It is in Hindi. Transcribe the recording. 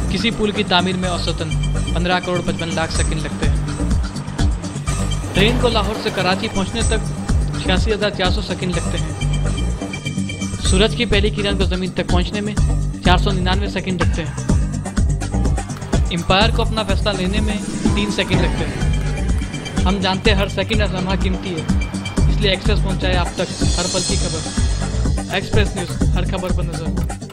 किसी पुल की तामीर में औसतन 15 करोड़ 55 लाख सेकंड लगते हैं। ट्रेन को लाहौर से कराची पहुंचने तक 86,400 सेकंड लगते हैं। सूरज की पहली किरण को ज़मीन तक पहुंचने में 499 सेकंड लगते हैं। एम्पायर को अपना फैसला लेने में 3 सेकंड लगते हैं। हम जानते हैं हर सेकंड और लम्हा कीमती है, इसलिए एक्सप्रेस पहुंचाए आप तक हर पल की खबर। एक्सप्रेस न्यूज़, हर खबर पर नजर।